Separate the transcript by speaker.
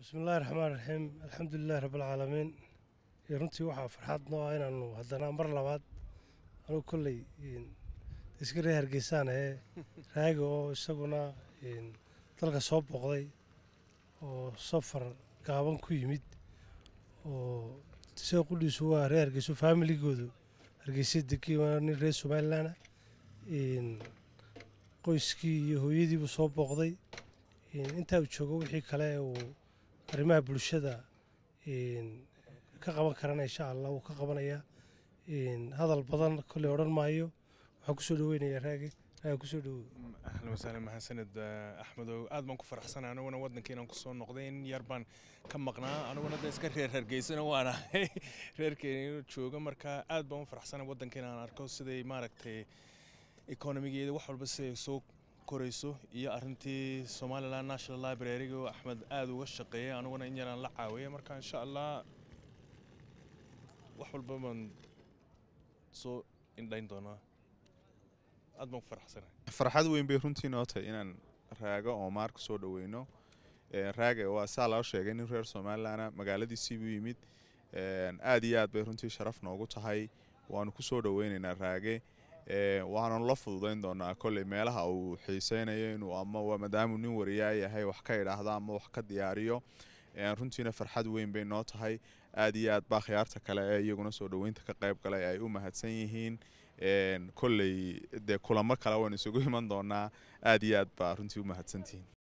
Speaker 1: بسم الله الرحمن الرحيم الحمد لله رب العالمين runtii waxaa farxad noo ah inaanu haddana mar labaad anugu kolley iska reer hargeysaan raaga oo isaguna dalka soo booqday oo safar gaaban ku yimid oo isagoo qudhiisu waa reer hargeyso faamiligoodu hargeysa degay waa nin reer somalilan qoyskii iyo hooyadiibuu soo booqday intaa uu joogo wixii kale uu arrimaha bulshada ka qaban karana insha allah wuu ka qabanayaa hadal badan kolley odhan maayo waxaan kusoo dhaweynayaa raaga kusoo dhawow.
Speaker 2: ahlan wasahlan mahadsanid axmedow aad baan ku faraxsanahay aniguna waddankiinaan kusoo noqday in yar baan ka maqnaa aniguna da iska reer hargeysana waan ahay reerkeena jooga marka aad baan u faraxsanahay waddankiina aan arko siday maaragtay economigeeda wax walba siday soo korayso iyo arrintii Somaliland National Library oo Axmed aad uga shaqeeyay aniguna in yaraan la caawiyay marka insha Allah wax walba baan soo indhayn doonaa aad baan faraxsanahay.
Speaker 3: farxad weyn bay runtii noo tahay inaan raaga oo maarka soo dhaweyno raaga waa saa loo sheegay in reer Somaliland magaaladiisii buu yimid aad iyo aad bay runtii sharaf noogu tahay waanu ku soo dhaweynaynaa raage waxaan la fududeyn doonaa kolley meelaha uu xiiseynayo inuu ama maadaama nin wariyaa yahay wax ka idhaahdo ama wax ka diyaariyo runtiina farxad weyn bay noo tahay aad iyo aad baa khiyaarta kale ee iyaguna soo dhaweynta ka qayb galay ay u mahadsan yihiin kolley de kulamo kale waan isugu iman doonaa aad iyo aad baa runtii u mahadsantihiin.